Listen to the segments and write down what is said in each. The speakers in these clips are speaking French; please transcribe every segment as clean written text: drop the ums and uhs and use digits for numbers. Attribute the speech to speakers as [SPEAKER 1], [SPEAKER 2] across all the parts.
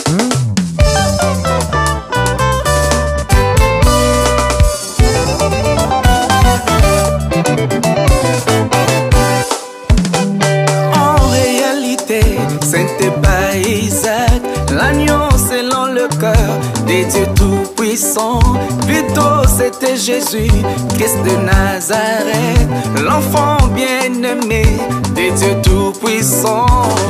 [SPEAKER 1] En réalité, c'était pas Isaac, l'agneau selon le cœur des dieux tout-puissants. Plutôt c'était Jésus, Christ de Nazareth, l'enfant bien-aimé des dieux tout-puissants.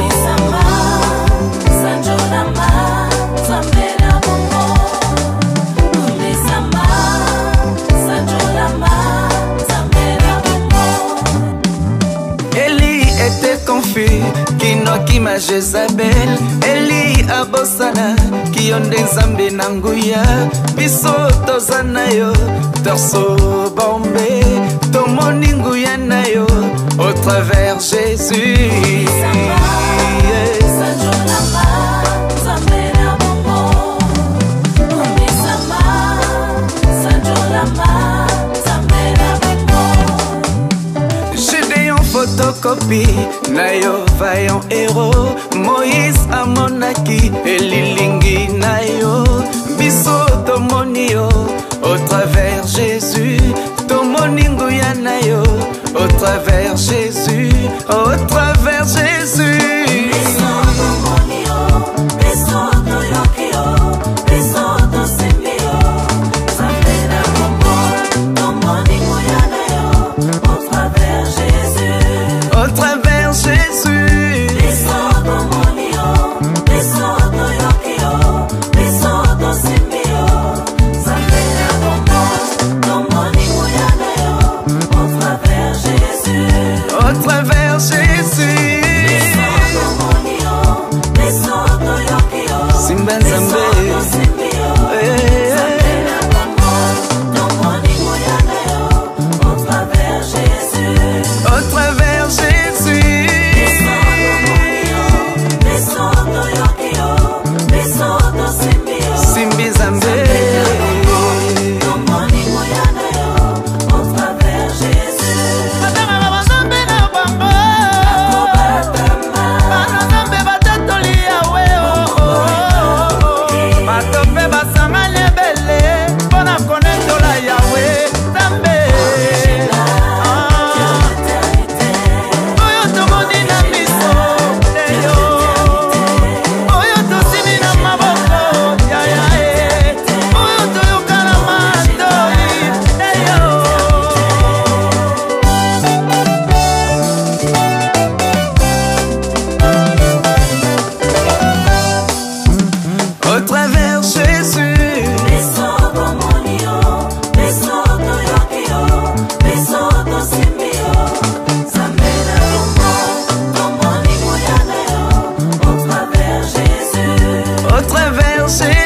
[SPEAKER 1] Kinoki ma Jezabel, Eli abosana kionde nzambe na nguya, biso tozana yo torso bombe, tomoni nguya na yo au travers Jésus. Photocopie, nayo vaillant héros, Moïse amonaki, elilingi nayo, biso tomoni yo, au travers Jésus, tomoni nguya nayo, au travers Jésus, au travers Jésus. Au travers Jésus.